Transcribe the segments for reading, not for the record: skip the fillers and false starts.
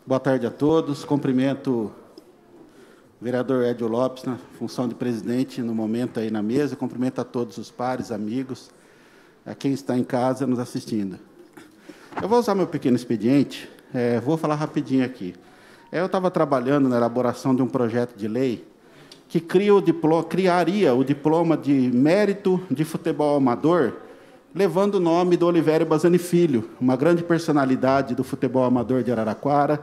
Boa tarde a todos. Cumprimento o vereador Edio Lopes, na função de presidente, no momento aí na mesa. Cumprimento a todos os pares, amigos, a quem está em casa nos assistindo. Eu vou usar meu pequeno expediente, vou falar rapidinho aqui. Eu estava trabalhando na elaboração de um projeto de lei que criaria o diploma de mérito de futebol amador, levando o nome do Olivério Bazzani Filho, uma grande personalidade do futebol amador de Araraquara.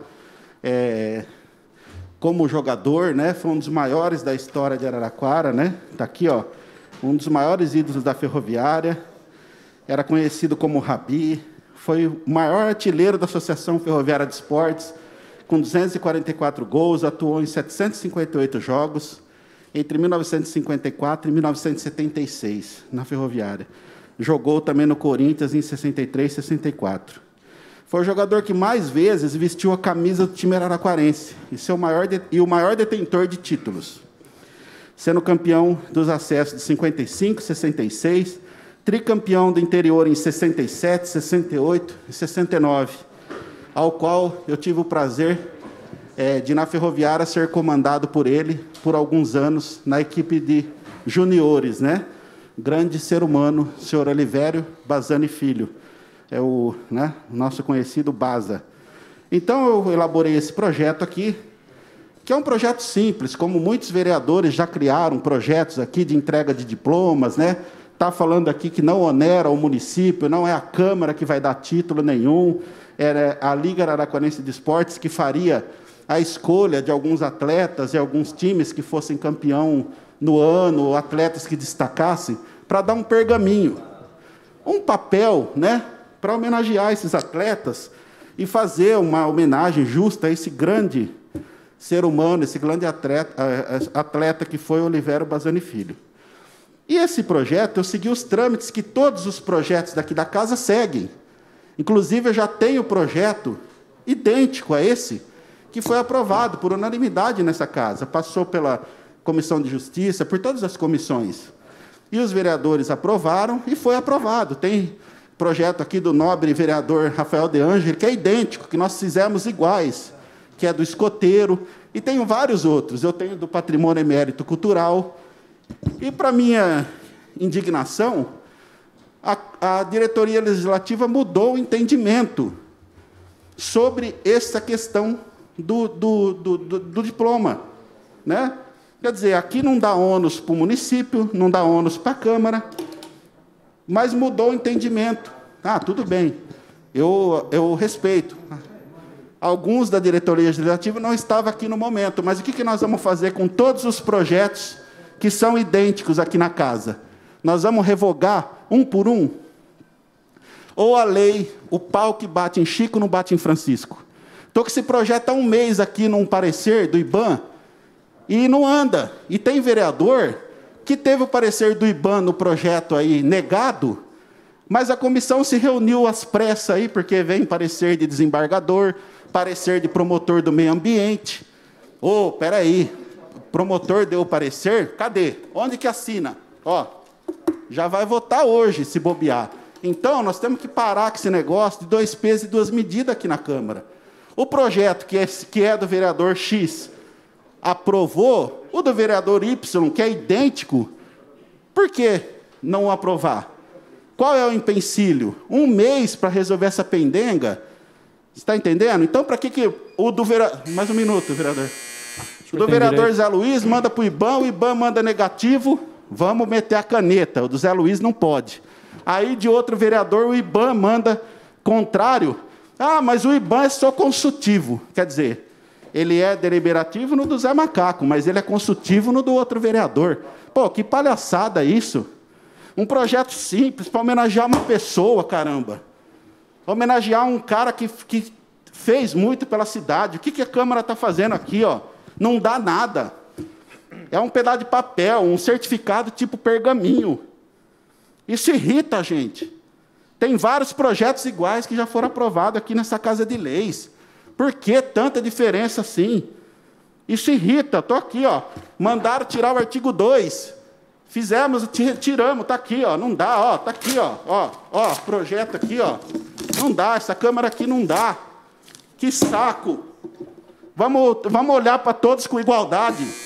Como jogador, né, foi um dos maiores da história de Araraquara, né? Está aqui, ó, um dos maiores ídolos da Ferroviária, era conhecido como Rabi, foi o maior artilheiro da Associação Ferroviária de Esportes, com 244 gols, atuou em 758 jogos, entre 1954 e 1976, na Ferroviária. Jogou também no Corinthians em 63 e 64. Foi o jogador que mais vezes vestiu a camisa do time araraquarense e o maior detentor de títulos, sendo campeão dos acessos de 55 e 66, tricampeão do interior em 67, 68 e 69, ao qual eu tive o prazer de, na Ferroviária, ser comandado por ele por alguns anos na equipe de juniores, né? Grande ser humano, senhor Olivério Bazzani Filho, o nosso conhecido Baza. Então, eu elaborei esse projeto aqui, que é um projeto simples, como muitos vereadores já criaram projetos aqui de entrega de diplomas, né? Está falando aqui que não onera o município, não é a Câmara que vai dar título nenhum, era a Liga Araraquarense de Esportes que faria a escolha de alguns atletas e alguns times que fossem campeão no ano, atletas que destacassem, para dar um pergaminho, um papel, né, para homenagear esses atletas e fazer uma homenagem justa a esse grande ser humano, esse grande atleta que foi Olivério Bazzani Filho. E esse projeto, eu segui os trâmites que todos os projetos daqui da casa seguem. Inclusive, eu já tenho projeto idêntico a esse, que foi aprovado por unanimidade nessa casa. Passou pela Comissão de Justiça, por todas as comissões. E os vereadores aprovaram e foi aprovado. Tem projeto aqui do nobre vereador Rafael De Angeli, que é idêntico, que nós fizemos iguais, que é do escoteiro, e tenho vários outros. Eu tenho do Patrimônio Emérito Cultural. E, para minha indignação, a diretoria legislativa mudou o entendimento sobre essa questão do diploma, né? Quer dizer, aqui não dá ônus para o município, não dá ônus para a Câmara, mas mudou o entendimento. Ah, tudo bem, eu respeito. Alguns da diretoria legislativa não estavam aqui no momento, mas o que nós vamos fazer com todos os projetos que são idênticos aqui na casa? Nós vamos revogar um por um? Ou a lei, o pau que bate em Chico não bate em Francisco? Estou com esse projeto há um mês aqui num parecer do IBAM e não anda. E tem vereador que teve o parecer do IBAM no projeto aí negado, mas a comissão se reuniu às pressas aí, porque vem parecer de desembargador, parecer de promotor do meio ambiente. Ô, espera aí, promotor deu o parecer, cadê? Onde que assina? Ó, já vai votar hoje, se bobear. Então, nós temos que parar com esse negócio de 2 pesos e 2 medidas aqui na Câmara. O projeto que é do vereador X aprovou, o do vereador Y, que é idêntico, por que não aprovar? Qual é o empecilho? 1 mês para resolver essa pendenga? Você está entendendo? Então, para que o do vereador... Mais um minuto, vereador. O do vereador Zé Luiz manda para o IBAM manda negativo, vamos meter a caneta. O do Zé Luiz não pode. Aí, de outro vereador, o IBAM manda contrário. Ah, mas o IBAM é só consultivo. Quer dizer, ele é deliberativo no do Zé Macaco, mas ele é consultivo no do outro vereador. Pô, que palhaçada isso. Um projeto simples para homenagear uma pessoa, caramba. Homenagear um cara que fez muito pela cidade. O que a Câmara está fazendo aqui, ó? Não dá nada. É um pedaço de papel, um certificado tipo pergaminho. Isso irrita a gente. Tem vários projetos iguais que já foram aprovados aqui nessa Casa de Leis. Por que tanta diferença assim? Isso irrita. Estou aqui, ó. Mandaram tirar o artigo 2. Fizemos, tiramos, está aqui, ó. Não dá, ó. Está aqui, ó. Projeto aqui, ó. Não dá, essa Câmara aqui não dá. Que saco. Vamos olhar para todos com igualdade.